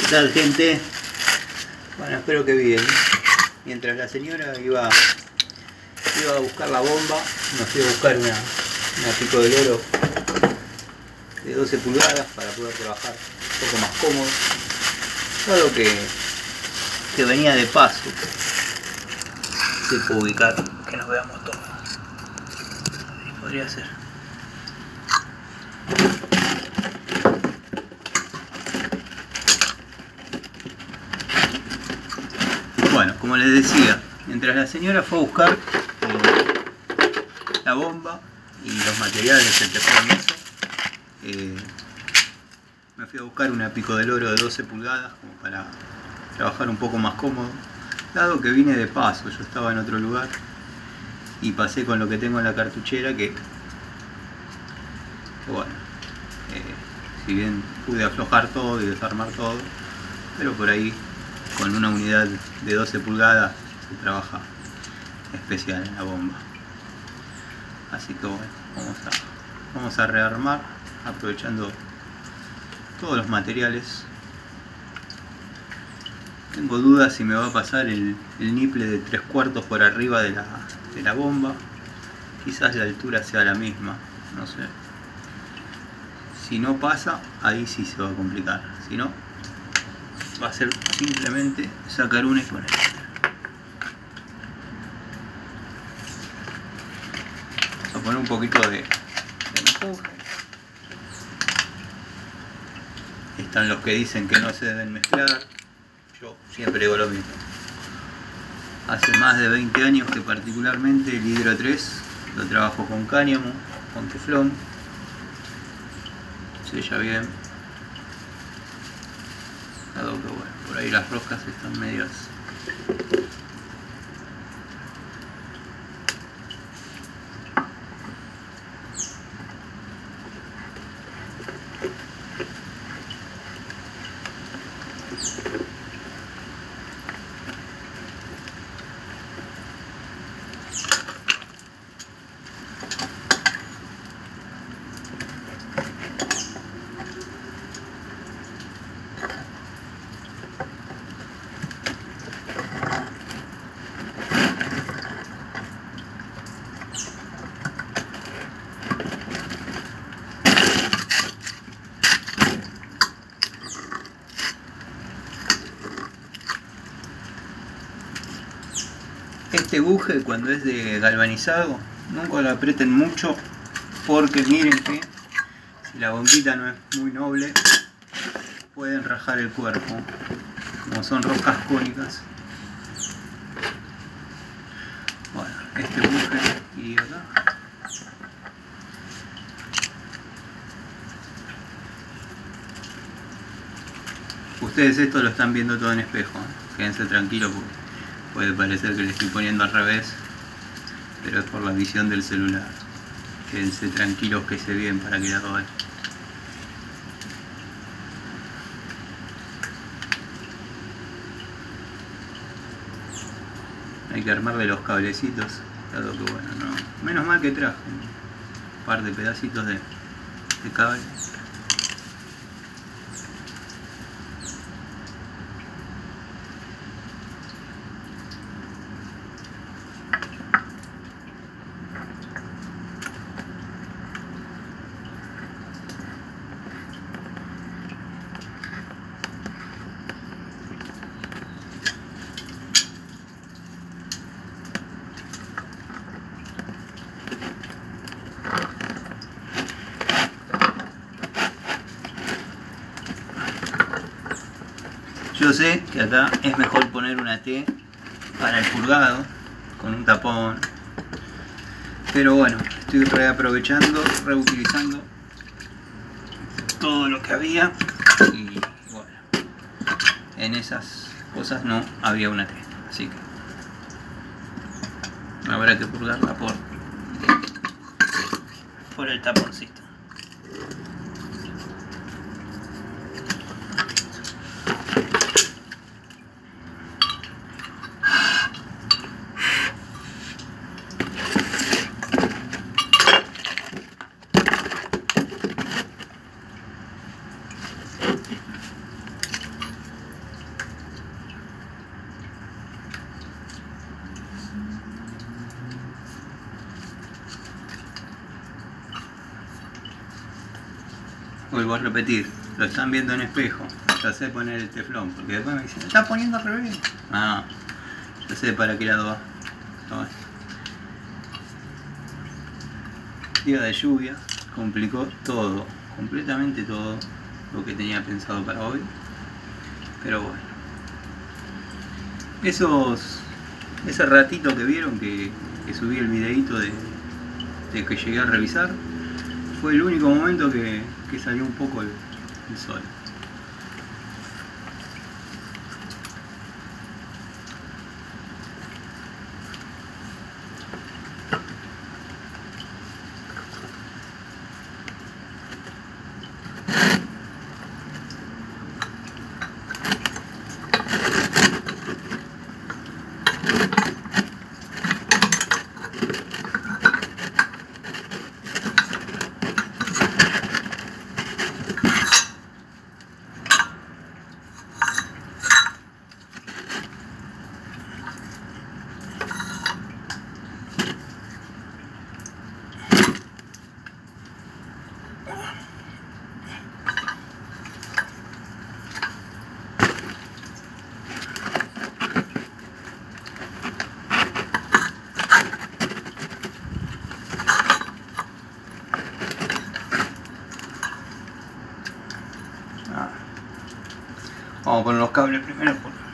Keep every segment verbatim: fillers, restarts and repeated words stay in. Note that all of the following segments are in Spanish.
tal, gente? Bueno, espero que bien. Mientras la señora iba, iba a buscar la bomba, me fui a buscar una, una pico de loro de doce pulgadas para poder trabajar un poco más cómodo. Dado que, que venía de paso, se puede ubicar, que nos veamos todos. Ahí podría ser. Bueno, como les decía, mientras la señora fue a buscar eh, la bomba y los materiales, el teflón, eso, eh, me fui a buscar una pico de loro de doce pulgadas como para trabajar un poco más cómodo, dado que vine de paso. Yo estaba en otro lugar y pasé con lo que tengo en la cartuchera, que, que bueno, eh, si bien pude aflojar todo y desarmar todo, pero por ahí con una unidad de doce pulgadas se trabaja especial en la bomba. Así que bueno, vamos a, vamos a rearmar aprovechando todos los materiales. Tengo dudas si me va a pasar el, el niple de tres cuartos por arriba de la, de la bomba. Quizás la altura sea la misma, no sé. Si no pasa, ahí sí se va a complicar. Si no, va a ser simplemente sacar una y poner. Vamos a poner un poquito de, de empuje. Están los que dicen que no se deben mezclar. Yo siempre digo lo mismo. Hace más de veinte años que particularmente el Hydro tres lo trabajo con cáñamo, con teflón. Sella bien. Dado que bueno, por ahí las roscas están medias. Este buje, cuando es de galvanizado, nunca lo aprieten mucho, porque miren que si la bombita no es muy noble pueden rajar el cuerpo, como son roscas cónicas. Bueno, este buje iría acá. Ustedes esto lo están viendo todo en espejo, ¿eh? Quédense tranquilos porque puede parecer que le estoy poniendo al revés, pero es por la visión del celular. Quédense tranquilos que se bien para que la roben. Hay que armarle los cablecitos, dado que bueno, no. Menos mal que traje un par de pedacitos de, de cable. Yo sé que acá es mejor poner una T para el purgado con un tapón, pero bueno, estoy reaprovechando, reutilizando todo lo que había y bueno, en esas cosas no había una T, así que habrá que purgarla por, por el taponcito. vuelvo a repetir, lo están viendo en espejo, ya sé poner el teflón, porque después me dicen, ¿está poniendo al revés? Ah, ya sé para qué lado va. No, día de lluvia, complicó todo, completamente todo lo que tenía pensado para hoy, pero bueno, esos, ese ratito que vieron que, que subí el videito de, de que llegué a revisar, fue el único momento que, que salió un poco el, el sol. Vamos a poner los cables primero.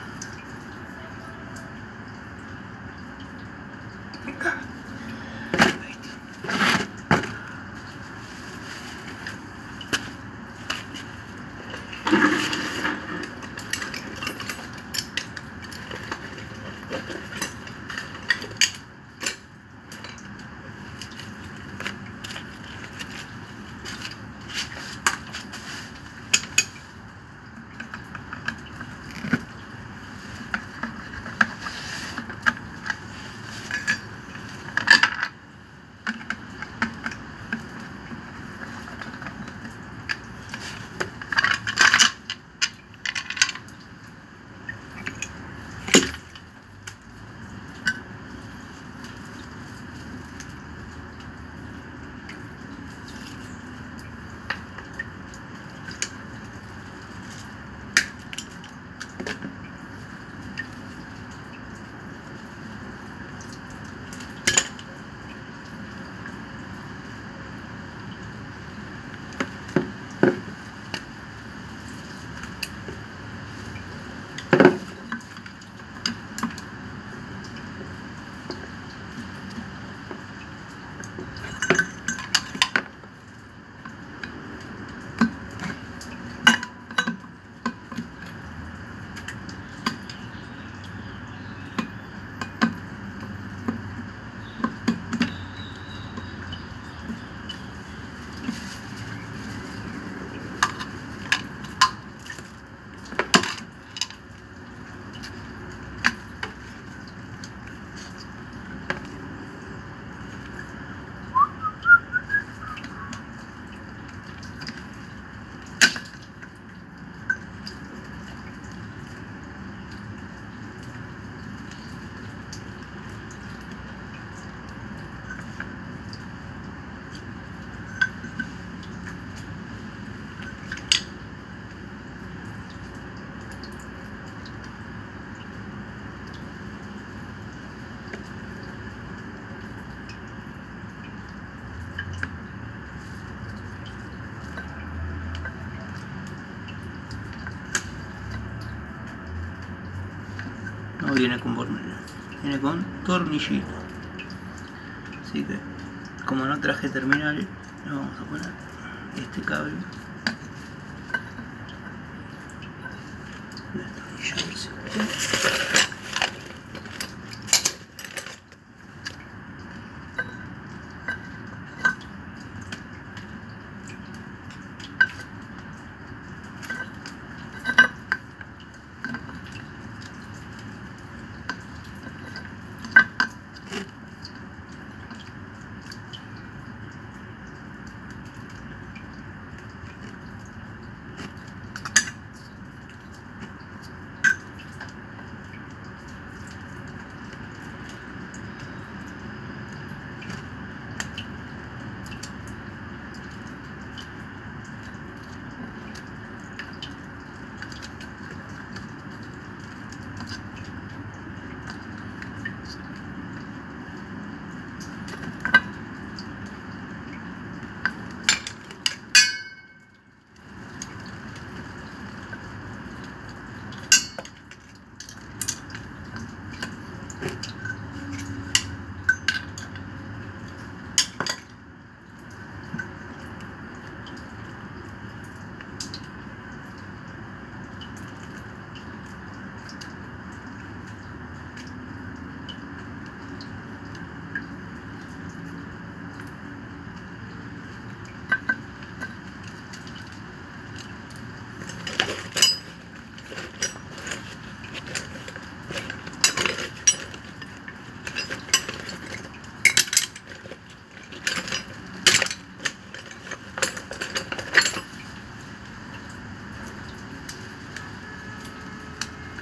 No viene con bornero, viene con tornillito. Así que, como no traje terminales, le vamos a poner este cable.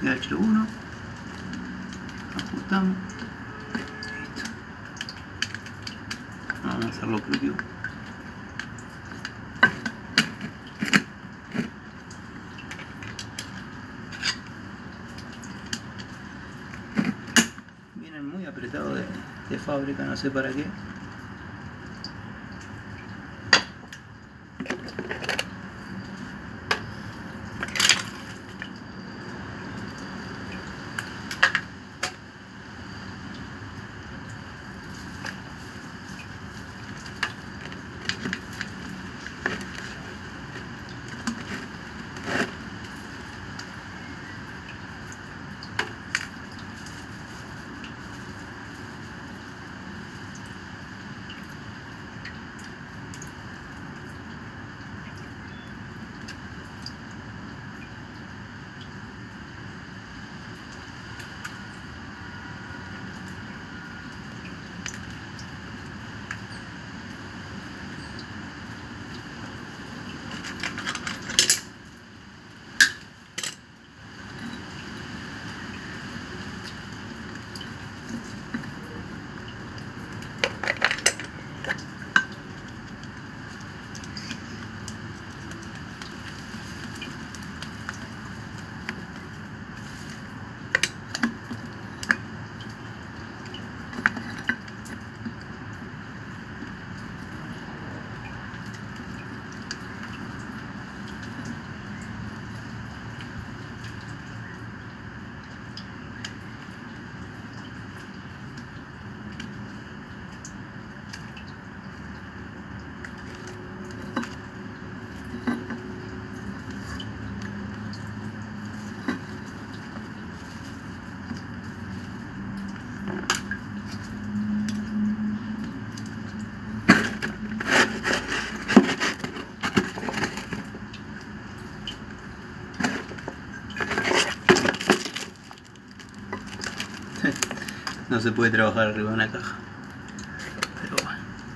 G H uno, ajustamos, listo. Vamos a hacerlo propio. Vienen muy apretados de, de fábrica, no sé para qué. No se puede trabajar arriba de una caja. Pero bueno.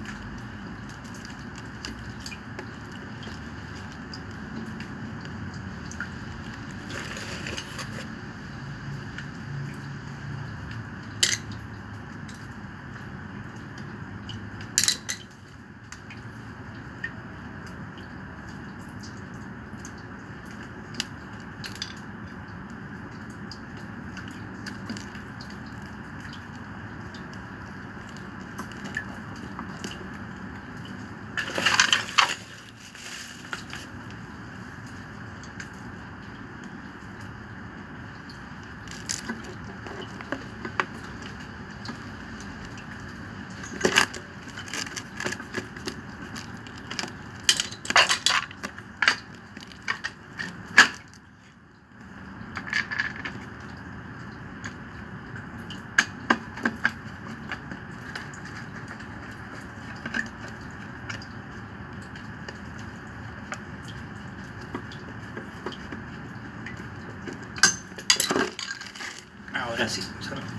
Ahora sí,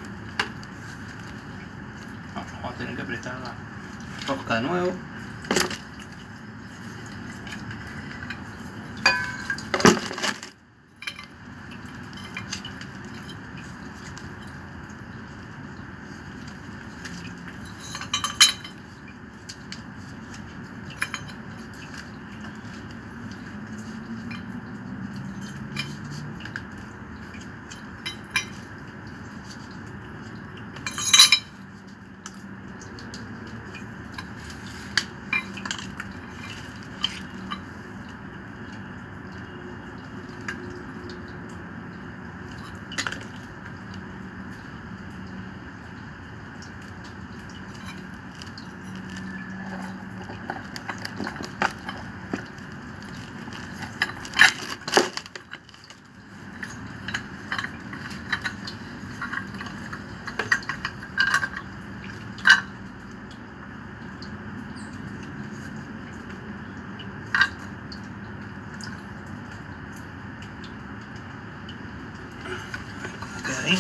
vamos a tener que apretar la rosca de nuevo. Ahí.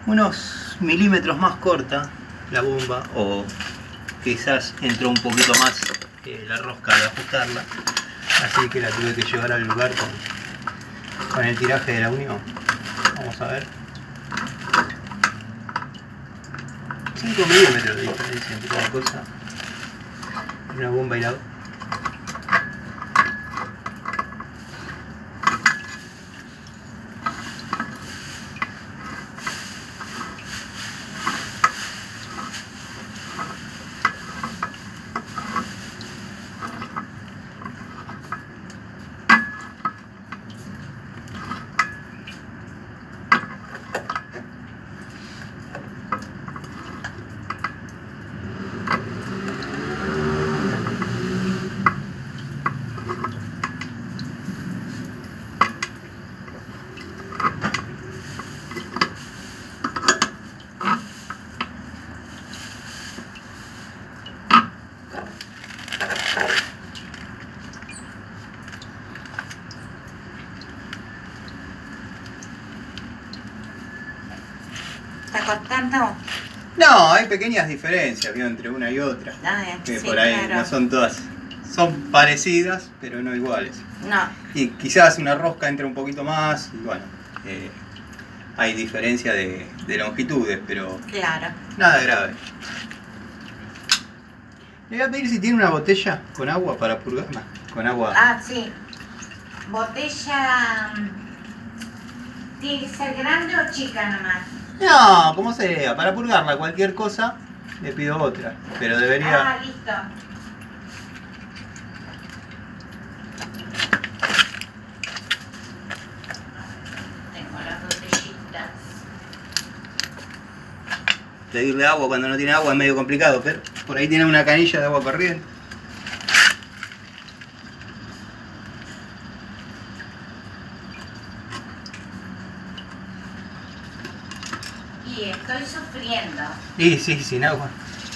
unos milímetros más corta la bomba, o quizás entró un poquito más eh, la rosca de ajustarla, así que la tuve que llevar al lugar con, con el tiraje de la unión. Vamos a ver, cinco milímetros de diferencia entre cada cosa, una bomba y la otra. ¿Está cortando? No, hay pequeñas diferencias, ¿vio? Entre una y otra. Ah, Que sí, por ahí claro. no son todas. Son parecidas, pero no iguales. No, Y quizás una rosca entra un poquito más, y bueno, eh, hay diferencia de, de longitudes, pero claro. nada grave. Le voy a pedir si tiene una botella con agua para purgar. No, con agua. Ah, sí. Botella... mm, ¿tiene que ser grande o chica nomás? No, como sea, para purgarla cualquier cosa le pido otra, pero debería. Ah, listo. Tengo las botellitas. Pedirle agua cuando no tiene agua es medio complicado, pero por ahí tiene una canilla de agua corriente. Y estoy sufriendo. Y sí, sin agua.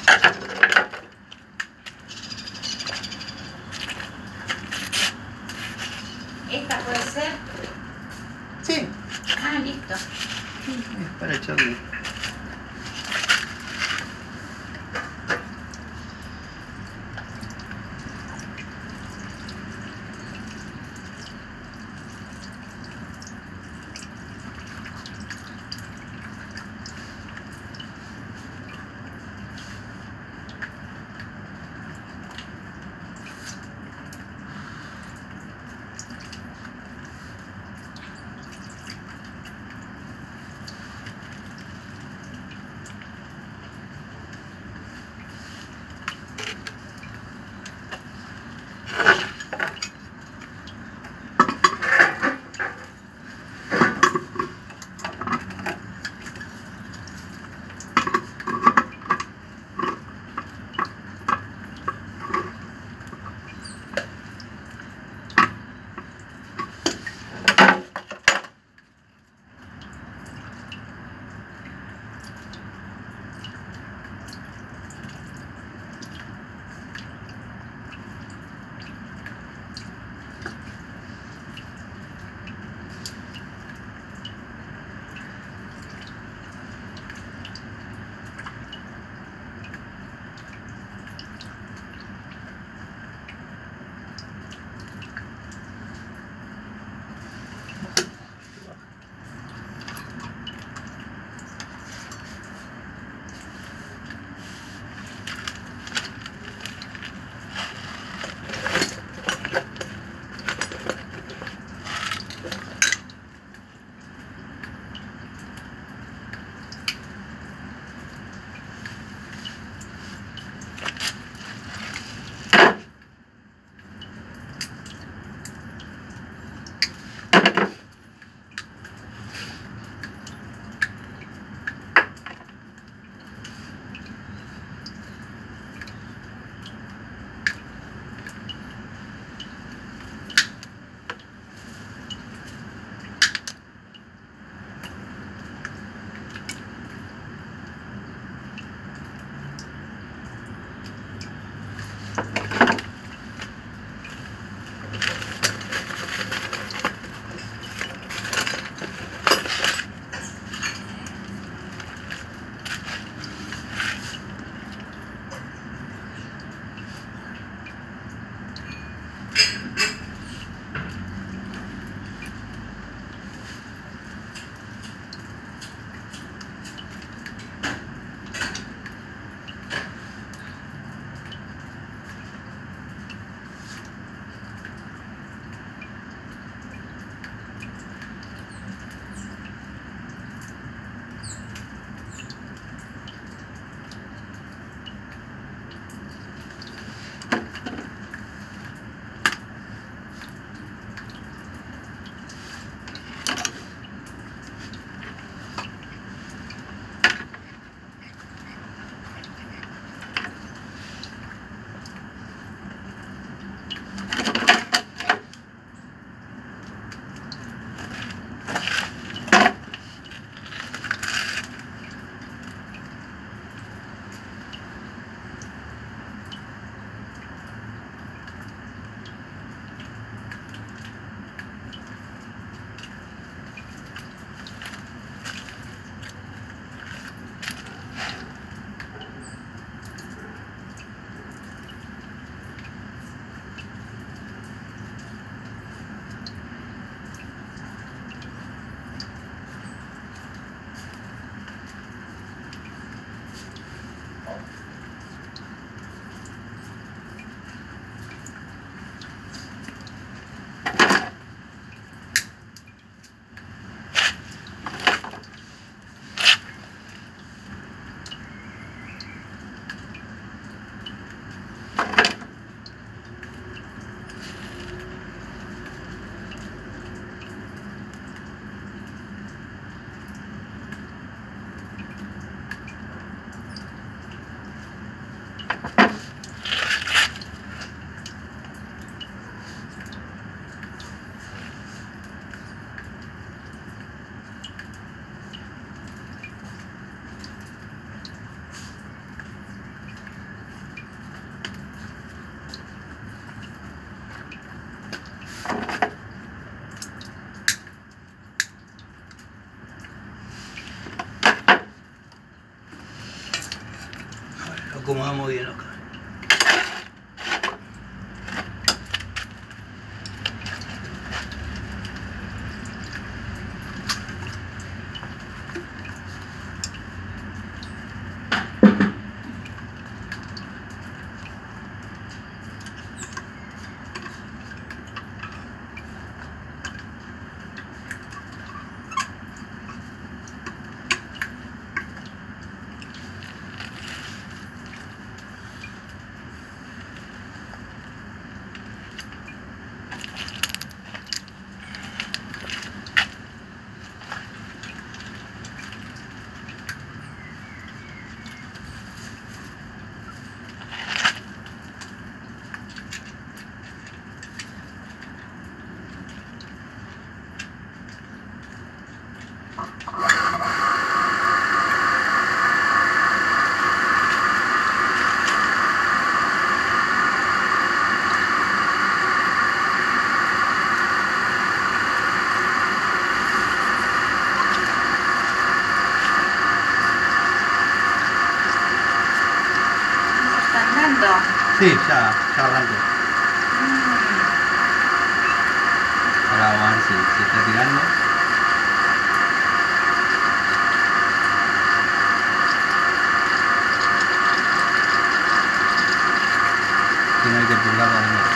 ¿Esta puede ser? Sí, Ah, listo. es para echarle. muy bien los cables. Sí, ya, ya arrancó. Ahora vamos a ver si se está tirando. Si no hay que purgarlo de nuevo.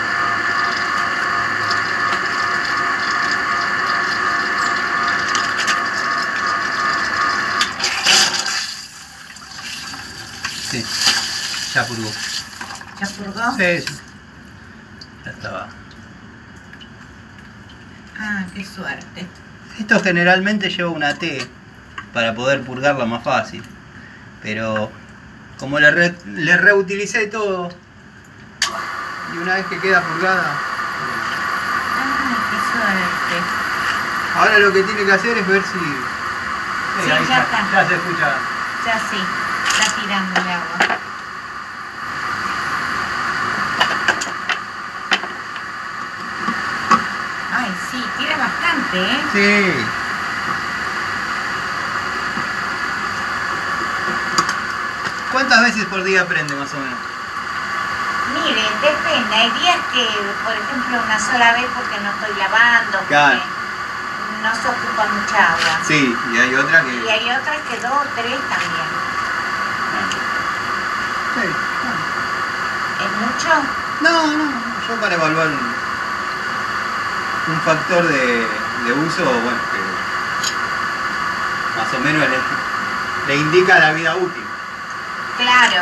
Sí, ya purgó. ¿Ya purgó? Sí, sí. Ya estaba. Ah, qué suerte. Esto generalmente lleva una T para poder purgarla más fácil. Pero como le, re, le reutilicé todo y una vez que queda purgada. Ah, qué suerte. Ahora lo que tiene que hacer es ver si. Sí, ahí ya está. Ya se escucha. Ya sí, está tirando el agua. Ay, sí, tira bastante, ¿eh? Sí. ¿Cuántas veces por día prende más o menos? Mire, depende. Hay días que, por ejemplo, una sola vez porque no estoy lavando, porque Claro. no se ocupa mucha agua. Sí, y hay otra que. Y hay otras que dos o tres también. Sí. ¿Es mucho? No, no, yo para evaluar un, un factor de, de uso, bueno, que más o menos le, le indica la vida útil. Claro.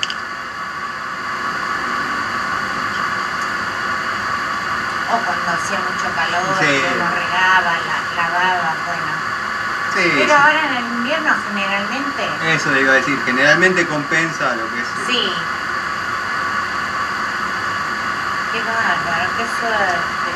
O cuando hacía mucho calor, Sí. que lo regaba, la, lavaba, bueno. Sí, Pero sí. ahora en el invierno generalmente, Eso le iba a decir, generalmente compensa lo que es. sí. Qué bárbaro, qué suerte.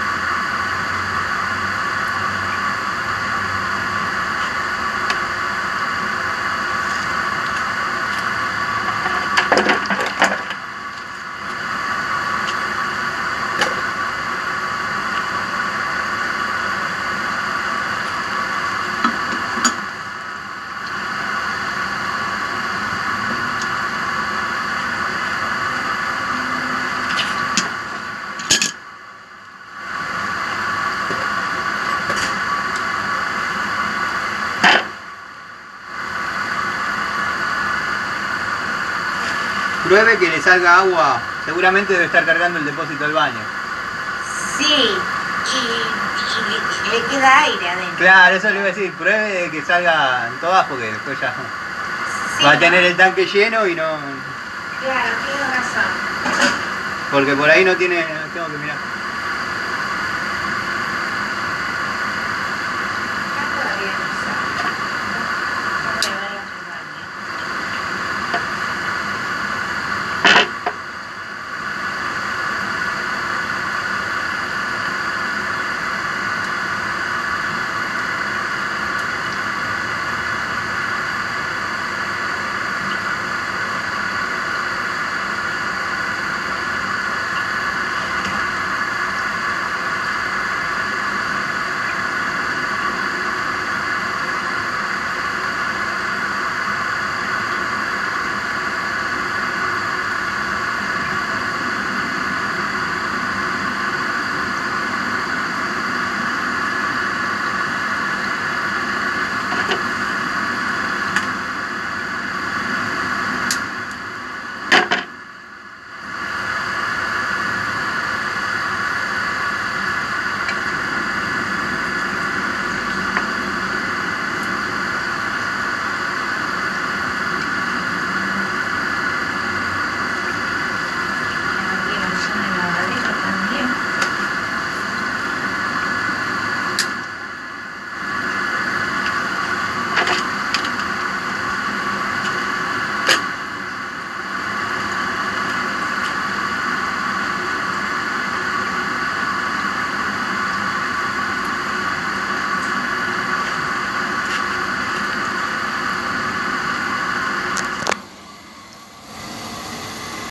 Pruebe que le salga agua, seguramente debe estar cargando el depósito del baño. Sí, y, y le, le queda aire adentro. Claro, eso le iba a decir, pruebe que salga en todas porque después ya Sí, va a ¿no? tener el tanque lleno y no. Claro, tiene razón. Porque por ahí no tiene. Tengo que mirar.